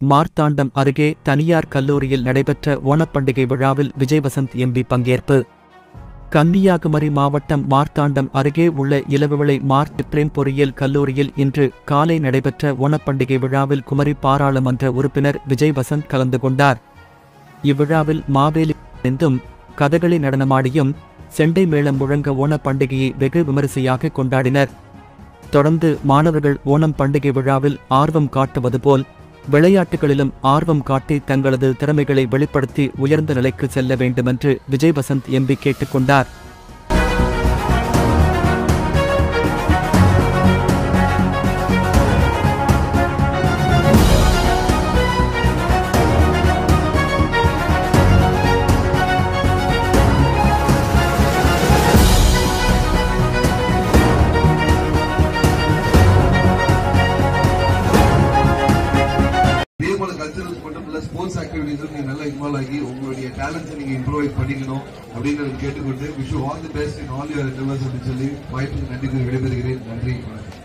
மார்த்தாண்டம் அருகே தனியார் கல்லூரியில் நடைபெற்ற ஓணப்பண்டிகை விழாவில் விஜய்வசந்த் எம்பி பங்கேற்பு. கன்னியாகுமரி மாவட்டம் மார்த்தாண்டம் அருகே உள்ள இலவுவிளை மார்ட் பிரேம் பொறியியல் கல்லூரியில் இன்று காலை நடைபெற்ற ஓணப்பண்டிகை விழாவில் குமரி பாராளுமன்ற உறுப்பினர் விஜய்வசந்த் கலந்து கொண்டார். இவ்விழாவில் மாவேலி அணிந்தும் கதகளி நடனமாடியும் செண்டை மேளம் முழங்க ஓணப்பண்டிகையை வெகு விமரிசையாக கொண்டாடினர். தொடர்ந்து மாணவர்கள் ஓணம் பண்டிகை விழாவில் ஆர்வம் காட்டுவது போல் விளையாட்டுகளிலும் ஆர்வம் காட்டி தங்களது திறமைகளை வெளிப்படுத்தி உயர்ந்த நிலைக்கு செல்ல வேண்டுமென்று விஜய்வசந்த் எம்பி கேட்டுக்கொண்டார். கல்ச்சரல்ஸ் மட்டும் இல்ல, ஸ்போர்ட்ஸ் ஆக்டிவிட்டிஸ் நீங்க நல்லா இன்வால்வ் ஆகி உங்களுடைய டேலண்ட்ஸ் நீங்க இம்ப்ரூவ் பண்ணிக்கணும் அப்படின்னு கேட்டுக்கொண்டு wish you all the best in all your endeavours அப்படின்னு சொல்லி வாய்ப்புக்கு நன்றி விடைபெறுகிறேன். நன்றி.